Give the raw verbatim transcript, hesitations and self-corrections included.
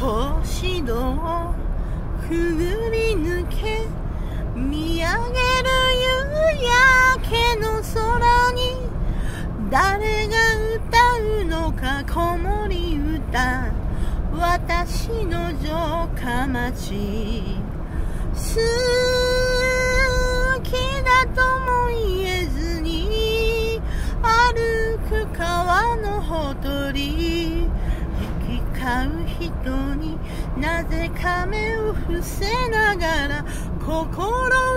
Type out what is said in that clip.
星戸をくぐり抜け見上げる夕焼けの空に誰が歌うのか子守歌私の城下町好きだとも言えずに歩く川のほとり行き交う人になぜか目を伏せながら心